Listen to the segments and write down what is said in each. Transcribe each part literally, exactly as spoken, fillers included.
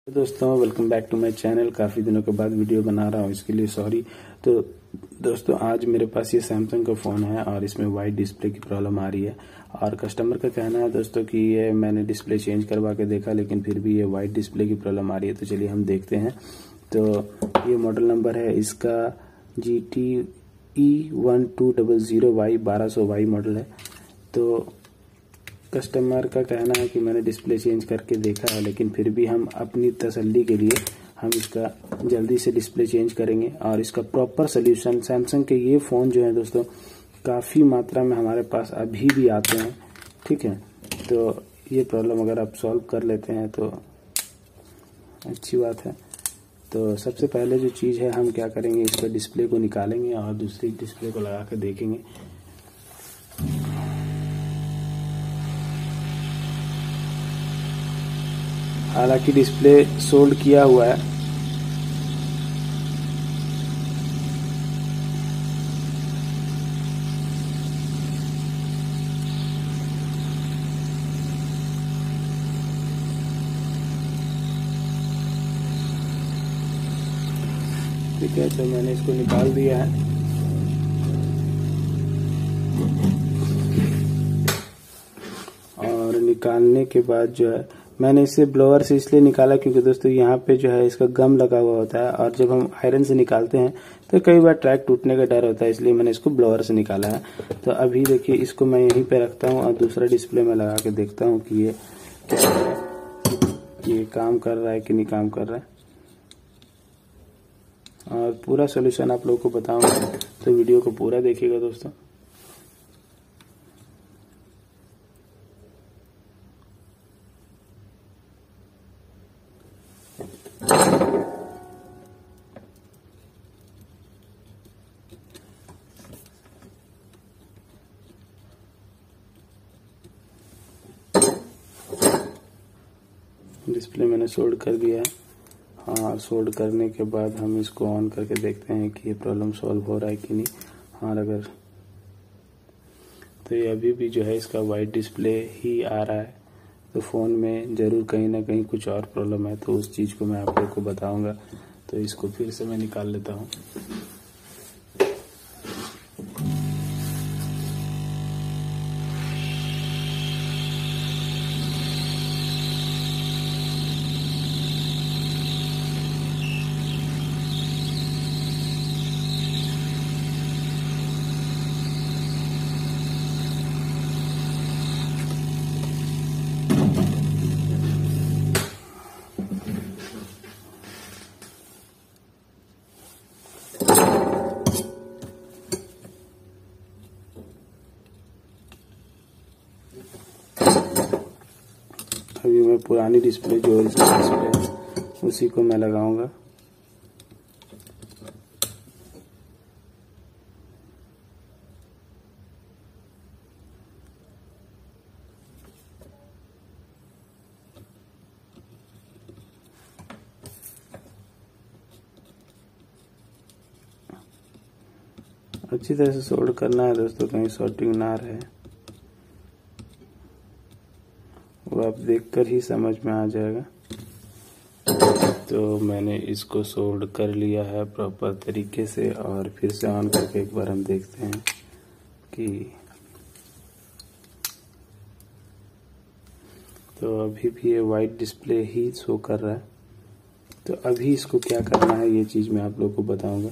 दोस्तों welcome back to my channel. काफ़ी दिनों के बाद वीडियो बना रहा हूँ, इसके लिए सॉरी। तो दोस्तों आज मेरे पास ये सैमसंग का फ़ोन है और इसमें वाइट डिस्प्ले की प्रॉब्लम आ रही है और कस्टमर का कहना है दोस्तों कि ये मैंने डिस्प्ले चेंज करवा के देखा लेकिन फिर भी ये वाइट डिस्प्ले की प्रॉब्लम आ रही है। तो चलिए हम देखते हैं। तो ये मॉडल नंबर है इसका G T E one two double zero Y बारह सौ वाई मॉडल है। तो कस्टमर का कहना है कि मैंने डिस्प्ले चेंज करके देखा है लेकिन फिर भी हम अपनी तसल्ली के लिए हम इसका जल्दी से डिस्प्ले चेंज करेंगे और इसका प्रॉपर सल्यूशन। सैमसंग के ये फ़ोन जो है दोस्तों काफ़ी मात्रा में हमारे पास अभी भी आते हैं, ठीक है। तो ये प्रॉब्लम अगर आप सॉल्व कर लेते हैं तो अच्छी बात है। तो सबसे पहले जो चीज़ है हम क्या करेंगे, इसका डिस्प्ले को निकालेंगे और दूसरी डिस्प्ले को लगा कर देखेंगे। हालांकि डिस्प्ले सोल्ड किया हुआ है, ठीक है। तो मैंने इसको निकाल दिया है और निकालने के बाद जो है मैंने इसे ब्लोअर से इसलिए निकाला क्योंकि दोस्तों यहाँ पे जो है इसका गम लगा हुआ होता है और जब हम आयरन से निकालते हैं तो कई बार ट्रैक टूटने का डर होता है, इसलिए मैंने इसको ब्लोअर से निकाला है। तो अभी देखिए इसको मैं यहीं पे रखता हूँ और दूसरा डिस्प्ले में लगा के देखता हूँ कि ये ये काम कर रहा है कि नहीं काम कर रहा है और पूरा सोल्यूशन आप लोगों को बताऊंगा। तो वीडियो को पूरा देखिएगा दोस्तों। डिस्प्ले मैंने सोल्ड कर दिया है। हाँ, सोल्ड करने के बाद हम इसको ऑन करके देखते हैं कि ये प्रॉब्लम सॉल्व हो रहा है कि नहीं। हाँ, अगर तो ये अभी भी जो है इसका वाइट डिस्प्ले ही आ रहा है, तो फ़ोन में ज़रूर कहीं ना कहीं कुछ और प्रॉब्लम है। तो उस चीज़ को मैं आप लोग को बताऊंगा। तो इसको फिर से मैं निकाल लेता हूँ। अभी मैं पुरानी डिस्प्ले जो ओरिजिनल डिस्प्ले है उसी को मैं लगाऊंगा। अच्छी तरह से सोल्ड करना है दोस्तों, कहीं शॉर्टिंग ना रहे। वो आप देखकर ही समझ में आ जाएगा। तो मैंने इसको सोल्ड कर लिया है प्रॉपर तरीके से और फिर से ऑन करके एक बार हम देखते हैं कि तो अभी भी ये वाइट डिस्प्ले ही शो कर रहा है। तो अभी इसको क्या करना है ये चीज़ मैं आप लोग को बताऊंगा।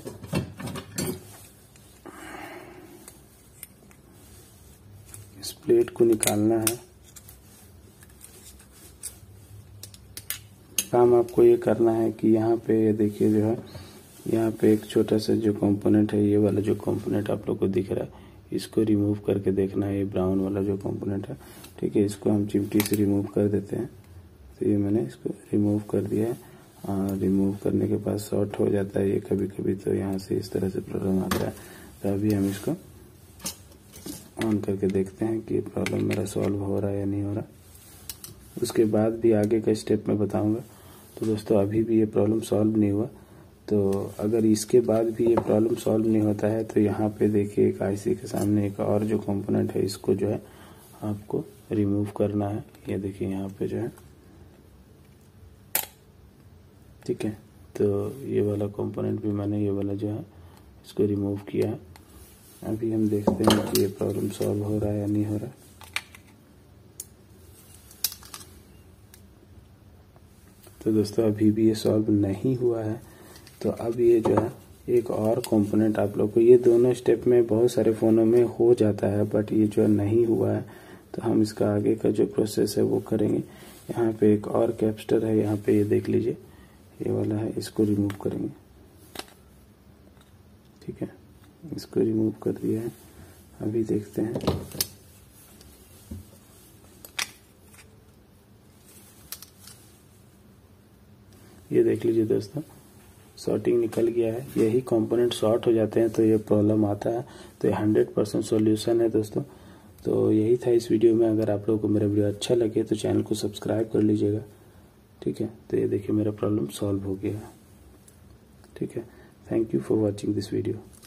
इस प्लेट को निकालना है। काम आपको ये करना है कि यहाँ पे ये देखिए जो है यहाँ पे एक छोटा सा जो कंपोनेंट है, ये वाला जो कंपोनेंट आप लोग को दिख रहा है, इसको रिमूव करके देखना है। ये ब्राउन वाला जो कंपोनेंट है, ठीक है, इसको हम चिमटी से रिमूव कर देते हैं। तो ये मैंने इसको रिमूव कर दिया है और रिमूव करने के बाद शॉर्ट हो जाता है ये कभी कभी, तो यहाँ से इस तरह से प्रॉब्लम आता है। तो अभी हम इसको ऑन करके देखते हैं कि प्रॉब्लम मेरा सॉल्व हो रहा है या नहीं हो रहा। उसके बाद भी आगे का स्टेप मैं बताऊंगा। तो दोस्तों अभी भी ये प्रॉब्लम सॉल्व नहीं हुआ। तो अगर इसके बाद भी ये प्रॉब्लम सॉल्व नहीं होता है तो यहाँ पे देखिए एक आईसी के सामने एक और जो कंपोनेंट है इसको जो है आपको रिमूव करना है। ये देखिए यहाँ पे जो है ठीक है, तो ये वाला कंपोनेंट भी मैंने ये वाला जो है इसको रिमूव किया है। अभी हम देखते हैं कि ये प्रॉब्लम सॉल्व हो रहा है या नहीं हो रहा है। तो दोस्तों अभी भी ये सॉल्व नहीं हुआ है। तो अब ये जो है एक और कंपोनेंट आप लोग को, ये दोनों स्टेप में बहुत सारे फ़ोनों में हो जाता है, बट ये जो है नहीं हुआ है। तो हम इसका आगे का जो प्रोसेस है वो करेंगे। यहाँ पे एक और कैपेसिटर है, यहाँ पे ये देख लीजिए, ये वाला है, इसको रिमूव करेंगे। ठीक है, इसको रिमूव कर दिया है। अभी देखते हैं, ये देख लीजिए दोस्तों, शॉर्टिंग निकल गया है। यही कंपोनेंट शॉर्ट हो जाते हैं तो ये प्रॉब्लम आता है। तो ये हंड्रेड परसेंट सोल्यूशन है दोस्तों। तो यही था इस वीडियो में। अगर आप लोगों को मेरा वीडियो अच्छा लगे तो चैनल को सब्सक्राइब कर लीजिएगा। ठीक है, तो ये देखिए मेरा प्रॉब्लम सॉल्व हो गया। ठीक है, thank you for watching this video.